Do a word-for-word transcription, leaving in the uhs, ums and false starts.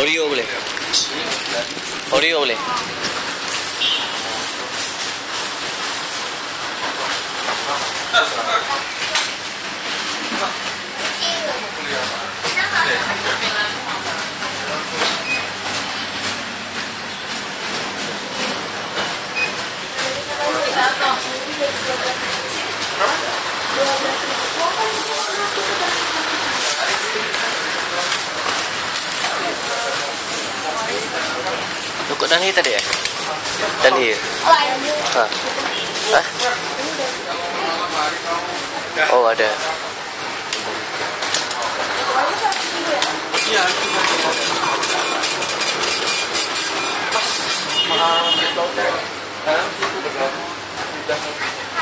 Oreo boleh. Oreo boleh. Tukuk Danhir tadi ya? Danhir. Hah? Hah? Oh ada. Iya.